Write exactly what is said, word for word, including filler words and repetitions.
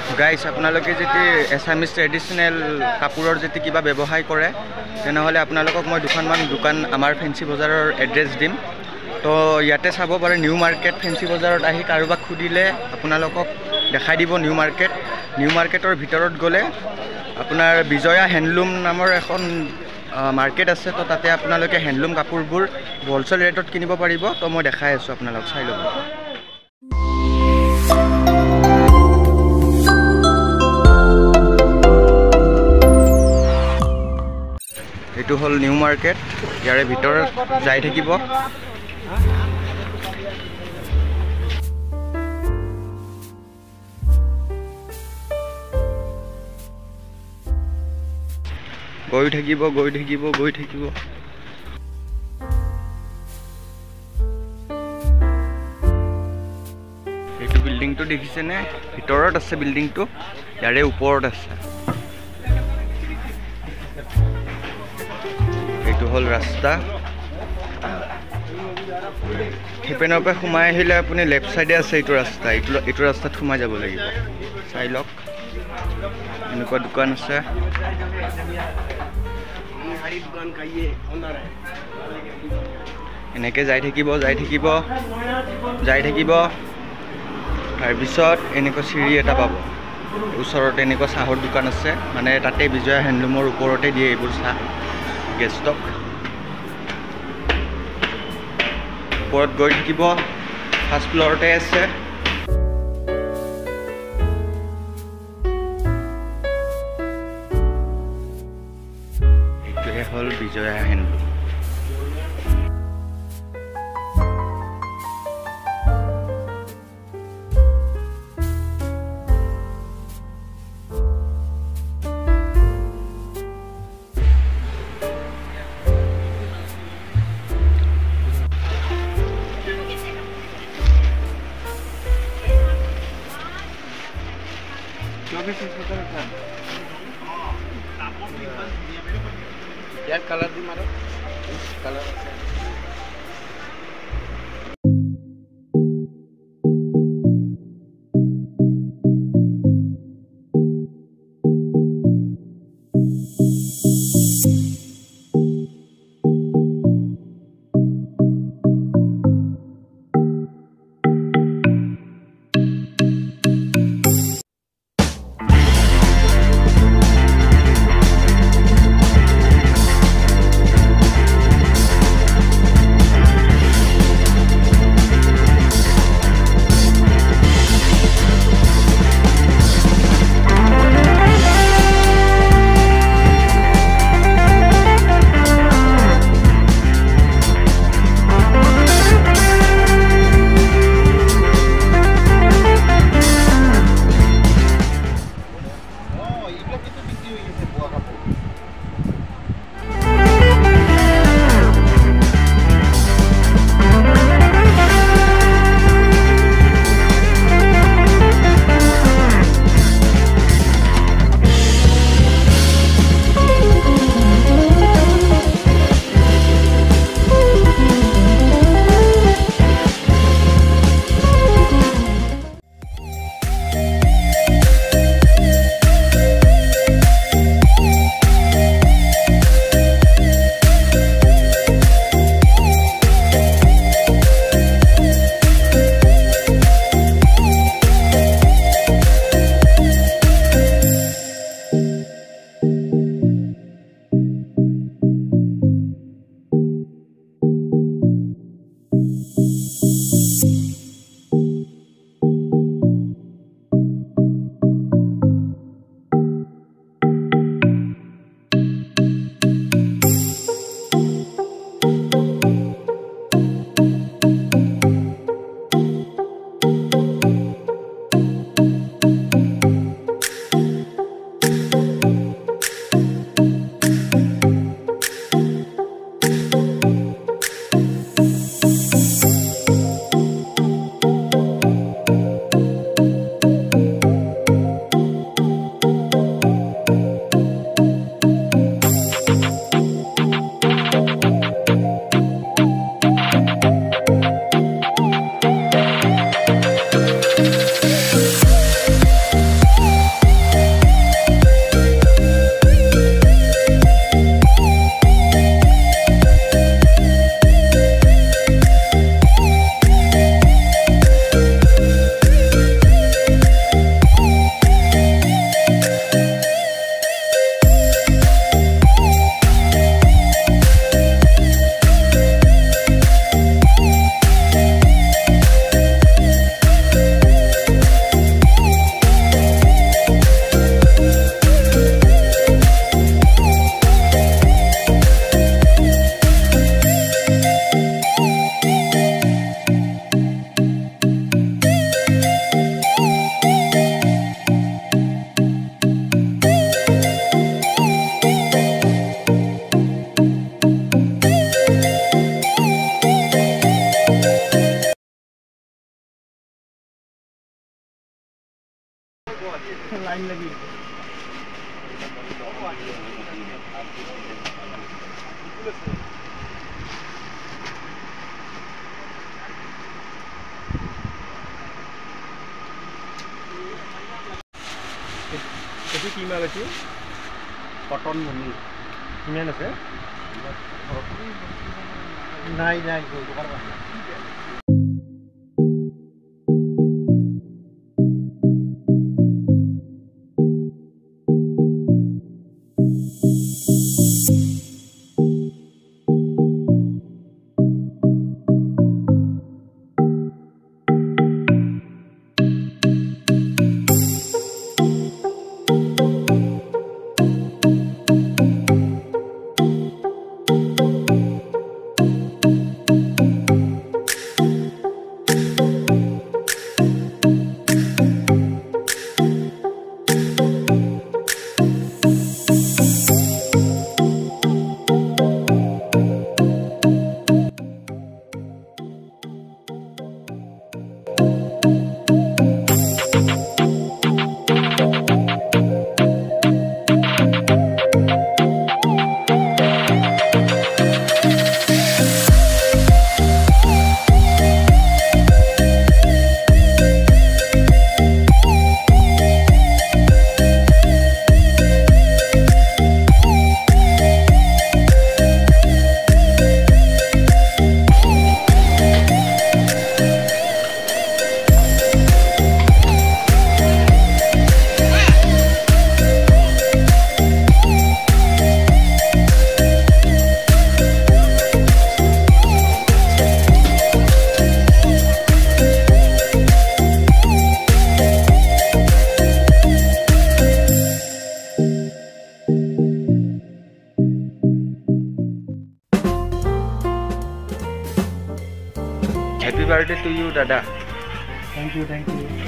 Guys আপোনালোকে যদি Assamese traditional কাপোৰৰ যদি কিবা ব্যৱসায় কৰে তেনেহ'লে আপোনালোকক মই দুখনমান দোকান আমাৰ ফেঞ্চি বজাৰৰ এড্ৰেছ দিম। তো ইয়াতে চাব পাৰে নিউ মাৰ্কেট ফেঞ্চি বজাৰত আহি কাৰোবাক সুধিলে আপোনালোকক দেখাই দিব নিউ মাৰ্কেট। নিউ মাৰ্কেটৰ ভিতৰত গ'লে আপোনাৰ বিজয়া হেণ্ডলুম নামৰ এখন মাৰ্কেট আছে। তো তাতে আপোনালোকে হেণ্ডলুম কাপোৰবোৰ হ'লচেল ৰেটত কিনিব পাৰিব। তো মই দেখাই আছোঁ আপোনালোক চাই ল'ব। এইটো হ'ল নিউ মাৰ্কেট। ইয়াৰে ভিতৰত যাই থাকিব। গৈ থাকিব গৈ থাকিব গৈ থাকিব এইটো বিল্ডিংটো দেখিছেনে? ভিতৰত আছে বিল্ডিংটো, ইয়াৰে ওপৰত আছে। এইটো হ'ল ৰাস্তা। সেইপিনৰ পৰা সোমাই আহিলে আপুনি লেফ্ট চাইডে আছে এইটো ৰাস্তা। এইটো এইটো ৰাস্তাত সোমাই যাব লাগিব। চাই লওক, এনেকুৱা দোকান আছে। এনেকৈ যাই থাকিব যাই থাকিব যাই থাকিব তাৰপিছত এনেকুৱা চিৰি এটা পাব। ওচৰত এনেকুৱা চাহৰ দোকান আছে, মানে তাতে বিজয়া হেণ্ডলুমৰ ওপৰতে দিয়ে এইবোৰ চাহ গেষ্টক। ওপৰত গৈ থাকিব, ফাৰ্ষ্ট ফ্ল'ৰতে আছে। এইটোৱে হ'ল বিজয়া হেণ্ডলুম। यार कलर दी मारो, कलर আছে। লাইন লাগি এইটো কি মাল আছে কটন মণি কিমান আছে নাই নাই Happy birthday to you, Dada. Thank you, thank you.